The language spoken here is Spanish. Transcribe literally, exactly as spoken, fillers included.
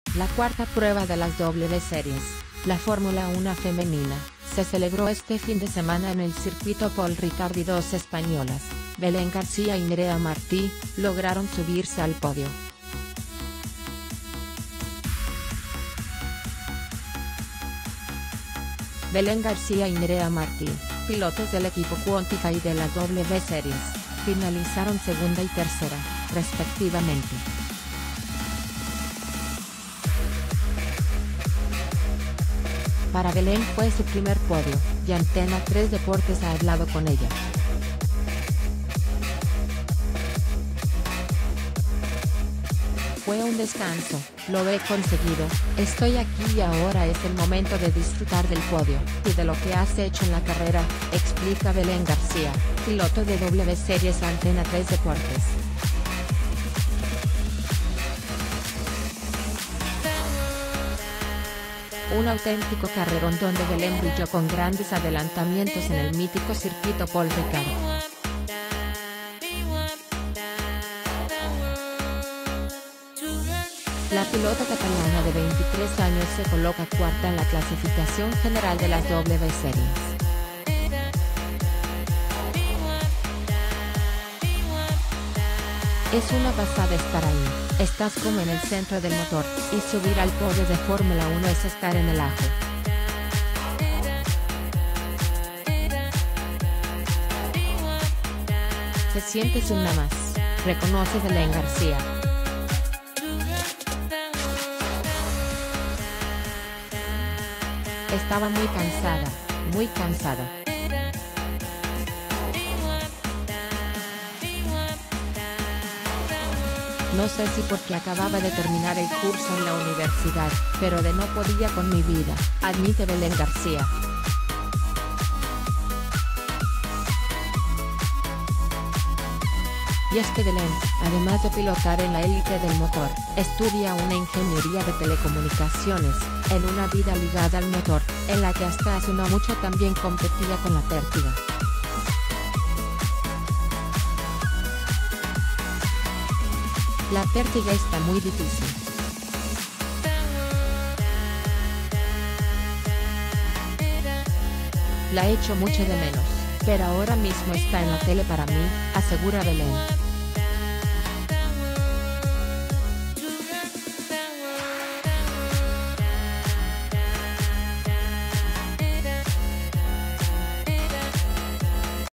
La cuarta prueba de las W Series, la Fórmula uno femenina, se celebró este fin de semana en el circuito Paul Ricard y dos españolas, Belén García y Nerea Martí, lograron subirse al podio. Belén García y Nerea Martí, pilotos del equipo Quantify de la W Series, finalizaron segunda y tercera, respectivamente. Para Belén fue su primer podio, y Antena tres Deportes ha hablado con ella. Fue un descanso, lo he conseguido, estoy aquí y ahora es el momento de disfrutar del podio, y de lo que has hecho en la carrera, explica Belén García, piloto de W Series Antena tres Deportes. Un auténtico carrerón donde Belén brilló con grandes adelantamientos en el mítico circuito Paul Ricard. La pilota catalana de veintitrés años se coloca cuarta en la clasificación general de las W Series. Es una pasada estar ahí, estás como en el centro del motor, y subir al podio de Fórmula uno es estar en el ajo. Se siente sin nada más, reconoce Belén García. Estaba muy cansada, muy cansada. No sé si porque acababa de terminar el curso en la universidad, pero de no podía con mi vida, admite Belén García. Y es que Belén, además de pilotar en la élite del motor, estudia una ingeniería de telecomunicaciones, en una vida ligada al motor, en la que hasta hace no mucho también competía con la pértiga. La pértiga está muy difícil. La echo mucho de menos, pero ahora mismo está en la tele para mí, asegura Belén.